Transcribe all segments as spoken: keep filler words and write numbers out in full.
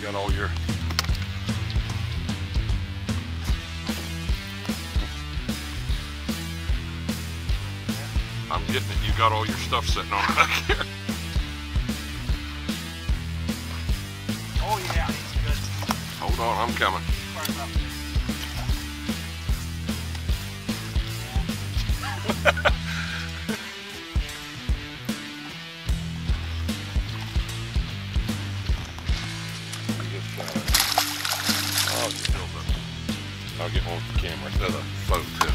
got all your I'm getting it. You got all your stuff sitting on back here. Oh yeah, it's good. Hold on, I'm coming. I'll get, I'll get one with the camera, the phone too.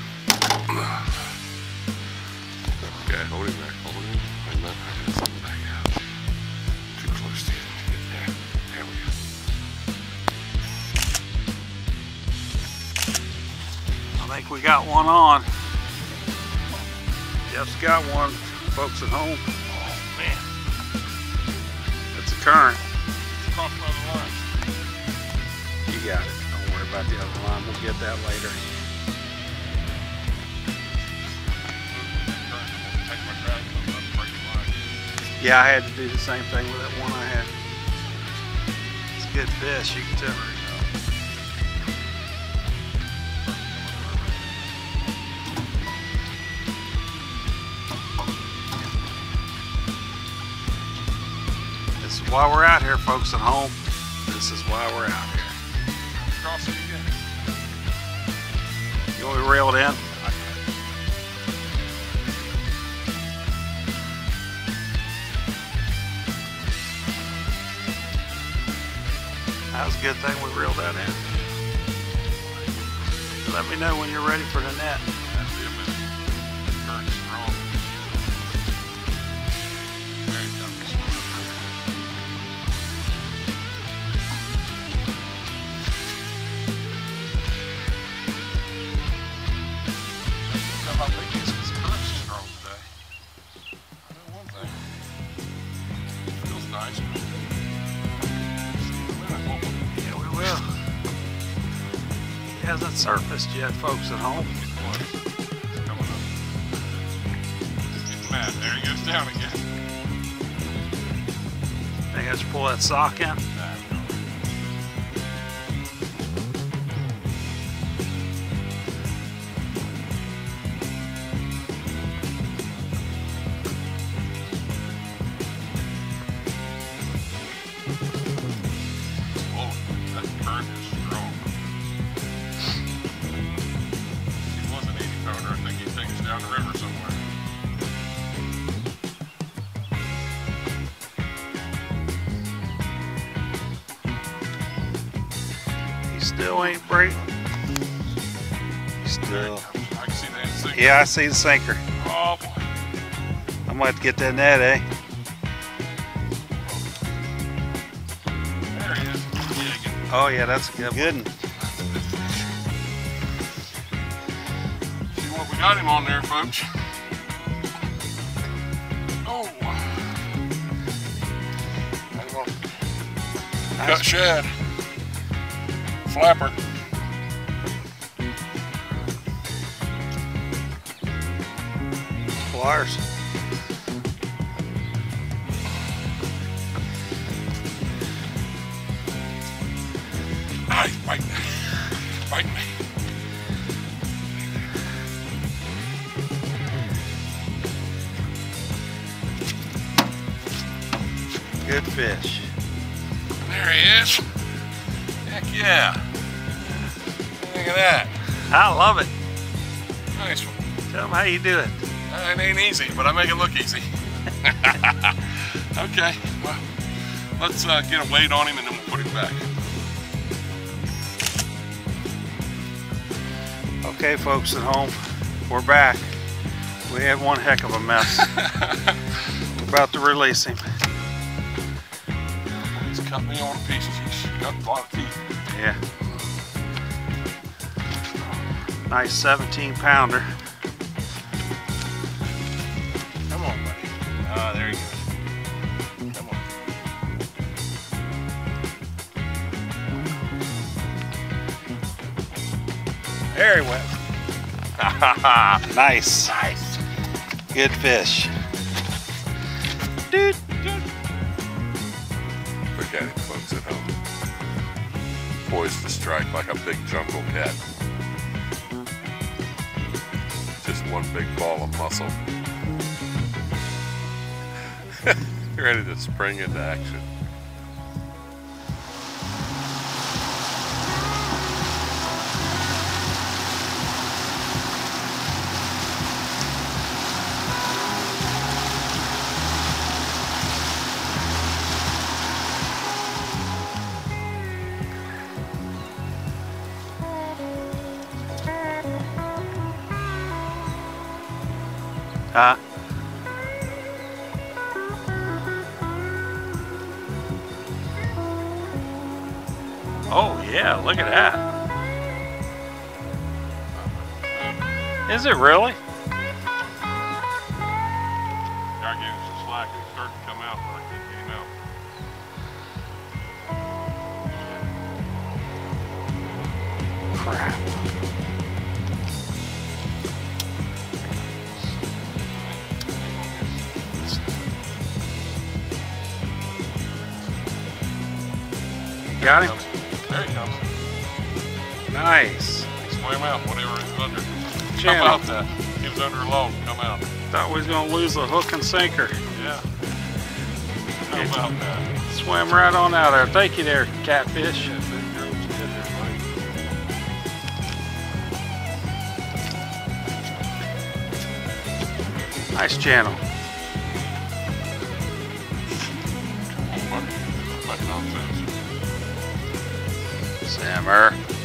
Okay, hold him there, hold him. Wait a minute, I got something back out. Too close to get there. There we go. I think we got one on. Jeff's got one, folks at home. Oh man. It's a current. It's across the other line. You got it. Don't worry about the other line. We'll get that later. Yeah, I had to do the same thing with that one I had. It's a good fish, you can tell. This is why we're out here, folks at home. This is why we're out here. Cross it again. You want me reeled in? That was a good thing we reeled that in. Let me know when you're ready for the net. That'll be a minute. The current's strong. Very tough. Tell how big this current's strong today. I know one thing. It feels nice. Yeah, we will. It hasn't surfaced yet, folks at home. It's coming up. It's mad. There he goes down again. Think I should pull that sock in? Down the river somewhere. He still ain't breaking. Still. I can see that sinker. Yeah, I see the sinker. Oh boy. I'm gonna have to get that net, eh? There he is. Yeah, get Oh yeah, that's a good one. See what we got him on there, folks. Oh. Nice. Cut shad. Flapper. Pliers. Ah, he's biting me. Biting me. Good fish. There he is. Heck yeah. Look at that. I love it. Nice one. Tell them how you do it. Uh, it ain't easy, but I make it look easy. Okay, well, let's uh, get a weight on him and then we'll put him back. Okay, folks at home, we're back. We had one heck of a mess. We're about to release him. He's cut me all to pieces. He's got a lot of teeth. Yeah. Nice seventeen pounder. Come on, buddy. Ah, there he goes. Come on. There he went. Nice. Nice. Good fish. Dude. Good. Look at him, folks at home. Poised to strike like a big jungle cat. Just one big ball of muscle. Ready to spring into action. Huh? Oh yeah, look at that. Is it really? I gave him some slack and started to come out, but I couldn't get him out. Crap. Got him? There he comes. Nice. He swam out, whatever he's under. Channel. Come out that. He was under a log, come out. Thought we was gonna lose the hook and sinker. Yeah. How about that? Swim right on out there. Thank you there, catfish. Yeah, big girls did there, buddy. Nice channel. What? Like nonsense. Sammer.